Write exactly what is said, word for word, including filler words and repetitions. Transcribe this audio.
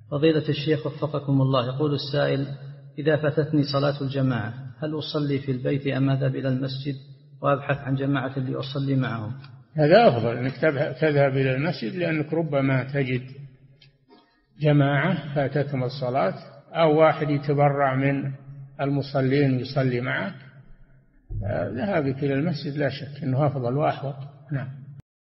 فضيلة الشيخ وفقكم الله، يقول السائل: إذا فاتتني صلاة الجماعة هل أصلي في البيت أم أذهب إلى المسجد وأبحث عن جماعة لأصلي معهم؟ هذا أفضل أنك تذهب إلى المسجد، لأنك ربما تجد جماعة فاتتهم الصلاة أو واحد يتبرع من المصلين يصلي معك. ذهابك إلى المسجد لا شك أنه أفضل وأحوط. نعم.